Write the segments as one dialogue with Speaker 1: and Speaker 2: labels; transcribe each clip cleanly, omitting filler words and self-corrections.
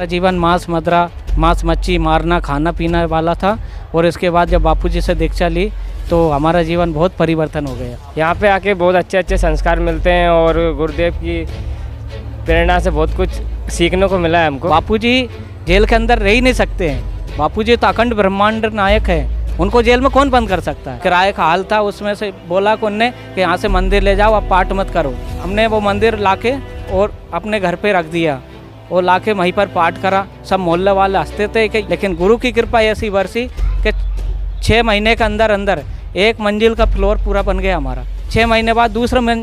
Speaker 1: जीवन मांस मच्छी मारना खाना पीना वाला था और इसके बाद जब बापूजी से दीक्षा ली तो हमारा जीवन बहुत परिवर्तन हो गया।
Speaker 2: यहाँ पे आके बहुत अच्छे अच्छे संस्कार मिलते हैं और गुरुदेव की प्रेरणा से बहुत कुछ सीखने को मिला है हमको।
Speaker 1: बापूजी जेल के अंदर रह ही नहीं सकते हैं। बापूजी तो अखंड ब्रह्मांड नायक है, उनको जेल में कौन बंद कर सकता है। किराए का हाल था, उसमें से बोला कि उनने कि यहाँ से मंदिर ले जाओ, आप पाठ मत करो। हमने वो मंदिर लाके और अपने घर पे रख दिया और लाके वहीं पर पाठ करा। सब मोहल्ले वाले हंसते थे कि लेकिन गुरु की कृपा ऐसी बरसी कि 6 महीने के अंदर अंदर 1 मंजिल का फ्लोर पूरा बन गया हमारा। 6 महीने बाद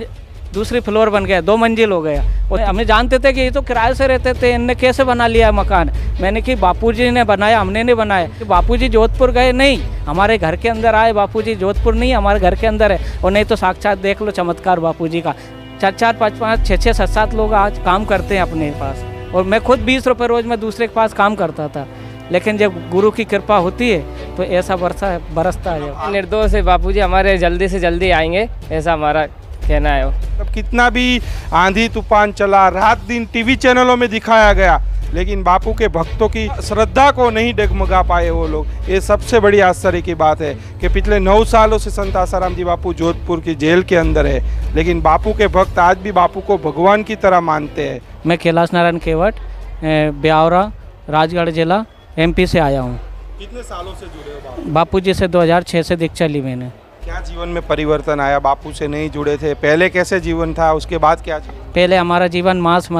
Speaker 1: दूसरी फ्लोर बन गया, 2 मंजिल हो गया। और हमें जानते थे कि ये तो किराए से रहते थे, इनने कैसे बना लिया मकान। मैंने कि बापूजी ने बनाया, हमने नहीं बनाया। कि बापूजी जोधपुर गए नहीं, हमारे घर के अंदर आए। बापूजी जोधपुर नहीं, हमारे घर के अंदर है। और नहीं तो साक्षात देख लो चमत्कार बापूजी का। 4-4, 5-5, 6-6, 7-7 लोग आज काम करते हैं अपने पास। और मैं खुद 20 रुपये रोज़ में दूसरे के पास काम करता था। लेकिन जब गुरु की कृपा होती है तो ऐसा बरसता है।
Speaker 2: निर्दोष है बापूजी, हमारे जल्दी से जल्दी आएंगे, ऐसा हमारा कहना है।
Speaker 3: अब कितना भी आंधी तूफान चला, रात दिन टीवी चैनलों में दिखाया गया, लेकिन बापू के भक्तों की श्रद्धा को नहीं डगमगा पाए वो लोग। ये सबसे बड़ी आश्चर्य की बात है कि पिछले 9 सालों से संत आसाराम जी बापू जोधपुर की जेल के अंदर है, लेकिन बापू के भक्त आज भी बापू को भगवान की तरह मानते हैं।
Speaker 1: मैं कैलाश नारायण केवट, ब्यावरा, राजगढ़ जिला, MP से आया हूँ।
Speaker 3: कितने सालों से जुड़े हो
Speaker 1: बापू जी से 2006 से दीक्षा ली मैंने।
Speaker 3: क्या जीवन में परिवर्तन आया? बापू से नहीं जुड़े थे, पहले कैसे जीवन था, उसके बाद क्या जीवन?
Speaker 1: पहले हमारा जीवन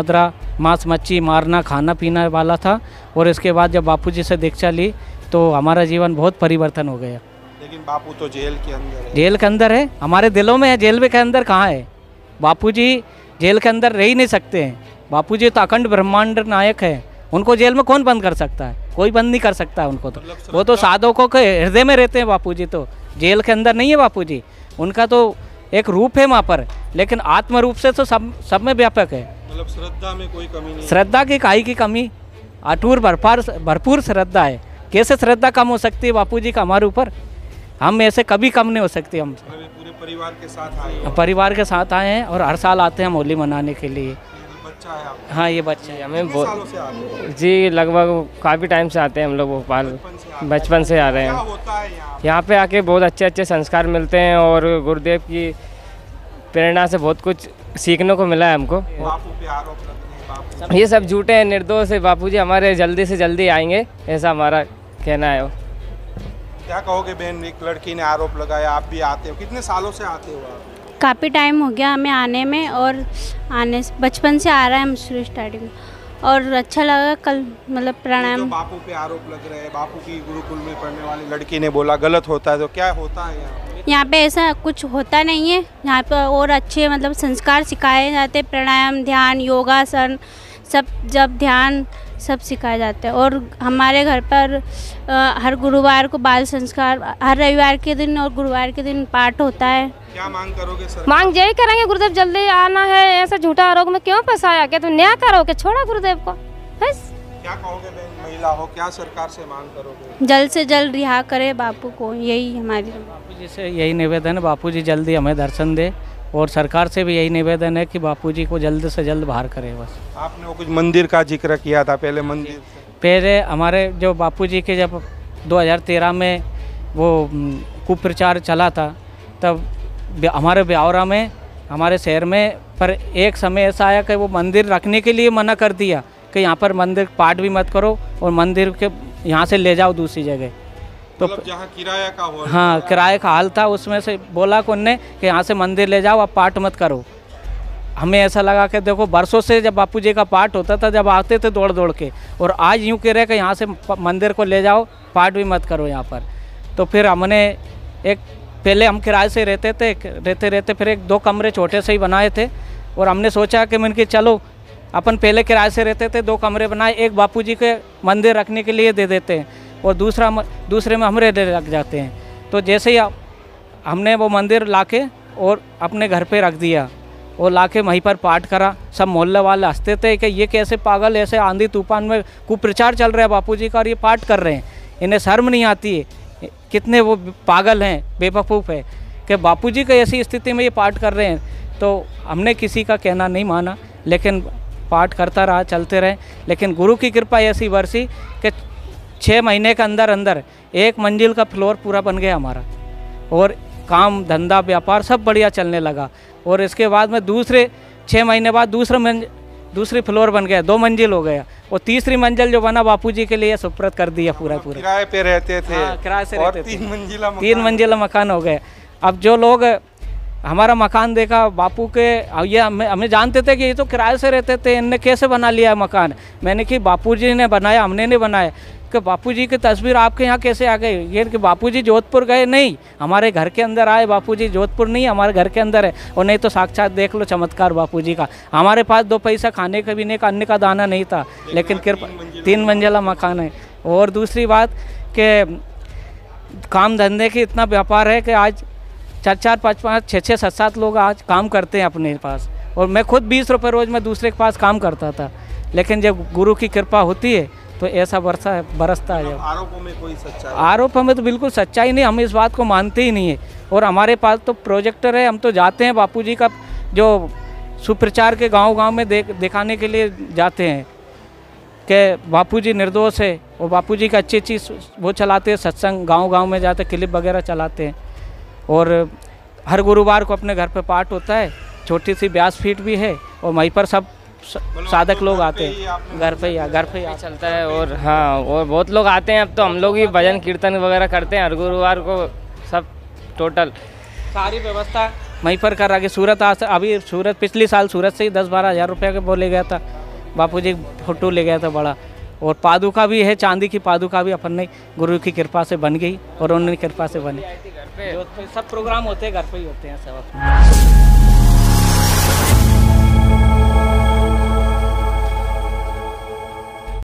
Speaker 1: मांस मच्छी मारना खाना पीना वाला था और इसके बाद जब बापूजी से दीक्षा ली तो हमारा जीवन बहुत परिवर्तन हो गया।
Speaker 3: लेकिन बापू तो जेल के अंदर है।
Speaker 1: जेल के अंदर है, हमारे दिलों में है। जेल के अंदर कहाँ है? बापूजी जेल के अंदर रह ही नहीं सकते हैं। बापूजी तो अखंड ब्रह्मांड नायक है, उनको जेल में कौन बंद कर सकता है? कोई बंद नहीं कर सकता है उनको। तो वो तो साधकों के हृदय में रहते हैं बापूजी, तो जेल के अंदर नहीं है बापूजी। उनका तो एक रूप है वहाँ पर, लेकिन आत्म रूप से तो सब में व्यापक है।
Speaker 3: मतलब श्रद्धा में कोई कमी नहीं।
Speaker 1: श्रद्धा की काई की कमी? अटूर भरपूर श्रद्धा है। कैसे श्रद्धा कम हो सकती है बापूजी का हमारे ऊपर? हम ऐसे कभी कम नहीं हो सकते। हम
Speaker 3: पूरे परिवार के साथ आए?
Speaker 1: परिवार के साथ आए हैं और हर साल आते हैं होली मनाने के लिए।
Speaker 3: बच्चा है आपका?
Speaker 1: हाँ, ये बच्चा है।
Speaker 2: हमें
Speaker 3: सालों से आते हैं?
Speaker 2: जी लगभग काफ़ी टाइम से आते हैं हम लोग भोपाल, बचपन से आ रहे हैं।
Speaker 3: क्या होता है
Speaker 2: यहाँ पे आके बहुत अच्छे अच्छे संस्कार मिलते हैं और गुरुदेव की प्रेरणा से बहुत कुछ सीखने को मिला है हमको।
Speaker 3: बापू पे आरोप लग रहे हैं, बापू
Speaker 2: ये सब झूठे हैं, निर्दोष है बापूजी, हमारे जल्दी से जल्दी आएंगे, ऐसा हमारा कहना है।
Speaker 3: क्या कहोगे बहन? एक लड़की ने आरोप लगाया, आप भी आते हो, कितने सालों से आते हो आप?
Speaker 4: काफ़ी टाइम हो गया हमें आने में, और आने से बचपन से आ रहा है हम शुरू स्टार्टिंग में, और अच्छा लगा कल मतलब प्रणाम।
Speaker 3: तो बापू पे आरोप लग रहे हैं, बापू की गुरुकुल में पढ़ने वाली लड़की ने बोला गलत होता है, तो क्या होता है
Speaker 4: यहाँ पे? ऐसा कुछ होता नहीं है यहाँ पे, और अच्छे मतलब संस्कार सिखाए जाते, प्राणायाम, ध्यान, योगासन, सब जब ध्यान सब सिखाए जाते हैं। और हमारे घर पर हर गुरुवार को बाल संस्कार, हर रविवार के दिन और गुरुवार के दिन पाठ होता है।
Speaker 3: क्या मांग करोगे सर?
Speaker 5: मांग यही करेंगे गुरुदेव जल्दी आना है। ऐसा झूठा आरोप में क्यों फंसाया? क्या तुम न्याय करोगे? छोड़ा गुरुदेव को बस।
Speaker 3: क्या कहोगे बहन, महिला हो, क्या सरकार से मांग करोगे?
Speaker 4: जल्द से जल्द रिहा करे बापू को, यही हमारी।
Speaker 1: बापूजी से यही निवेदन है, बापूजी जल्दी हमें दर्शन दे। और सरकार से भी यही निवेदन है कि बापूजी को जल्द से जल्द बाहर करे बस।
Speaker 3: आपने वो कुछ मंदिर का जिक्र किया था, पहले मंदिर
Speaker 1: पहले हमारे जो बापूजी के जब 2013 में वो कुप्रचार चला था, तब हमारे ब्यावरा में, हमारे शहर में, पर एक समय ऐसा आया कि वो मंदिर रखने के लिए मना कर दिया कि यहाँ पर मंदिर पाठ भी मत करो और मंदिर के यहाँ से ले जाओ दूसरी जगह। तो
Speaker 3: मतलब जहाँ किराया का हो,
Speaker 1: हाँ, किराए का हाल था, उसमें से बोला कि उनने कि यहाँ से मंदिर ले जाओ, आप पाठ मत करो। हमें ऐसा लगा कि देखो बरसों से जब बापूजी का पाठ होता था, जब आते थे दौड़ दौड़ के, और आज यूँ कह रहे कि यहाँ से मंदिर को ले जाओ, पाठ भी मत करो यहाँ पर। तो फिर हमने एक, पहले हम किराए से रहते फिर 1-2 कमरे छोटे से ही बनाए थे, और हमने सोचा कि मैंने कि चलो अपन पहले किराए से रहते थे, 2 कमरे बनाए, एक बापूजी के मंदिर रखने के लिए दे देते हैं और दूसरे में हम रहने लग जाते हैं। तो जैसे ही हमने वो मंदिर लाके और अपने घर पे रख दिया और लाके वहीं पर पाठ करा। सब मोहल्ले वाले हंसते थे कि ये कैसे पागल, ऐसे आंधी तूफान में कुप्रचार चल रहा है बापूजी का और ये पाठ कर रहे हैं, इन्हें शर्म नहीं आती है, कितने वो पागल हैं, बेवकूफ़ है कि बापूजी की ऐसी स्थिति में ये पाठ कर रहे हैं। तो हमने किसी का कहना नहीं माना, लेकिन पाठ करता रहा, चलते रहे। लेकिन गुरु की कृपा ऐसी बरसी कि 6 महीने के अंदर अंदर 1 मंजिल का फ्लोर पूरा बन गया हमारा, और काम धंधा व्यापार सब बढ़िया चलने लगा। और इसके बाद में दूसरे 6 महीने बाद दूसरी फ्लोर बन गया, 2 मंजिल हो गया, और तीसरी मंजिल जो बना बापूजी के लिए सुपुर्द कर दिया पूरा।
Speaker 3: किराए पे रहते थे।
Speaker 1: हाँ, किराए से
Speaker 3: और
Speaker 1: रहते थे।
Speaker 3: 3
Speaker 1: मंजिला मकान हो गए। अब जो लोग हमारा मकान देखा बापू के, ये हमें जानते थे कि ये तो किराए से रहते थे, इनने कैसे बना लिया मकान। मैंने कि बापूजी ने बनाया, हमने नहीं बनाया। कि बापूजी की तस्वीर आपके यहाँ कैसे आ गई? ये कि बापूजी जोधपुर गए नहीं, हमारे घर के अंदर आए। बापूजी जोधपुर नहीं, हमारे घर के अंदर है। और नहीं तो साक्षात देख लो चमत्कार बापूजी का। हमारे पास 2 पैसा खाने का भी नहीं, अन्न का दाना नहीं था, लेकिन कृपा 3 मंजिला मकान है। और दूसरी बात कि काम धंधे की इतना व्यापार है कि आज 4-4, 5-5, 6-6, 7-7 लोग आज काम करते हैं अपने पास। और मैं खुद 20 रुपये रोज़ में दूसरे के पास काम करता था। लेकिन जब गुरु की कृपा होती है तो ऐसा बरसता है।
Speaker 3: आरोपों में कोई सच्चाई?
Speaker 1: आरोप में तो बिल्कुल सच्चाई नहीं, हम इस बात को मानते ही नहीं है। और हमारे पास तो प्रोजेक्टर है, हम तो जाते हैं बापूजी का जो सुप्रचार के गांव-गांव में दिखाने के लिए जाते हैं कि बापूजी निर्दोष है। और बापूजी का अच्छी वो चलाते हैं, सत्संग गांव-गांव में जाते, क्लिप वगैरह चलाते हैं। और हर गुरुवार को अपने घर पे पाठ होता है, छोटी सी व्यासपीठ भी है, और वहीं पर सब साधक लोग आते हैं। घर पे ही
Speaker 2: चलता है। और हाँ, और बहुत लोग आते हैं। अब तो हम लोग ही भजन कीर्तन वगैरह करते हैं हर गुरुवार को, सब टोटल
Speaker 1: सारी व्यवस्था वहीं पर कर रहा कि सूरत अभी सूरत पिछले साल सूरत से ही 10-12 हज़ार रुपये का वो ले गया था बापूजी, फोटो ले गया था बड़ा। और पादुका भी है, चांदी की पादुका भी अपन ने गुरु की कृपा से बन गई, और उन्होंने कृपा से बनी। सब प्रोग्राम होते हैं घर पे ही होते हैं सब।